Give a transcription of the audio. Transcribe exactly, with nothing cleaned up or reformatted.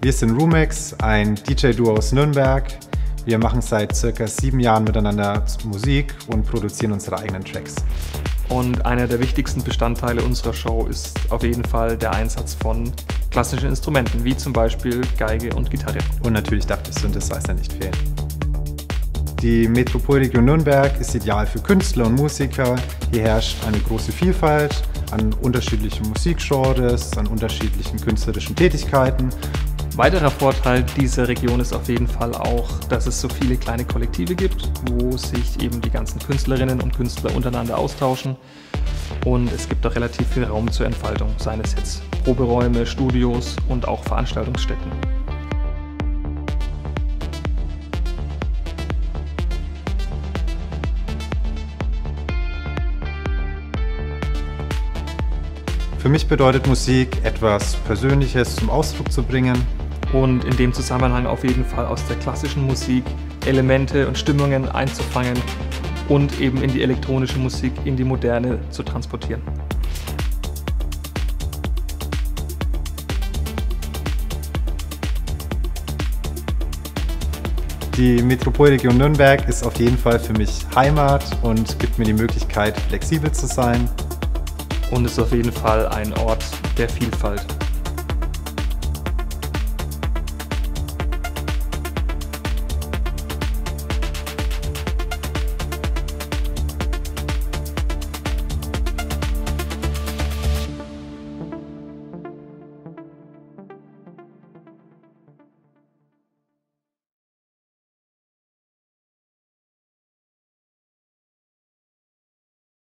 Wir sind Rumex, ein D J-Duo aus Nürnberg. Wir machen seit circa sieben Jahren miteinander Musik und produzieren unsere eigenen Tracks. Und einer der wichtigsten Bestandteile unserer Show ist auf jeden Fall der Einsatz von klassischen Instrumenten, wie zum Beispiel Geige und Gitarre. Und natürlich darf der Synthesizer nicht fehlen. Die Metropolregion Nürnberg ist ideal für Künstler und Musiker. Hier herrscht eine große Vielfalt an unterschiedlichen Musikgenres, an unterschiedlichen künstlerischen Tätigkeiten. Weiterer Vorteil dieser Region ist auf jeden Fall auch, dass es so viele kleine Kollektive gibt, wo sich eben die ganzen Künstlerinnen und Künstler untereinander austauschen. Und es gibt auch relativ viel Raum zur Entfaltung, seien es jetzt Proberäume, Studios und auch Veranstaltungsstätten. Für mich bedeutet Musik, etwas Persönliches zum Ausdruck zu bringen. Und in dem Zusammenhang auf jeden Fall aus der klassischen Musik Elemente und Stimmungen einzufangen und eben in die elektronische Musik, in die moderne zu transportieren. Die Metropolregion Nürnberg ist auf jeden Fall für mich Heimat und gibt mir die Möglichkeit, flexibel zu sein. Und ist auf jeden Fall ein Ort der Vielfalt.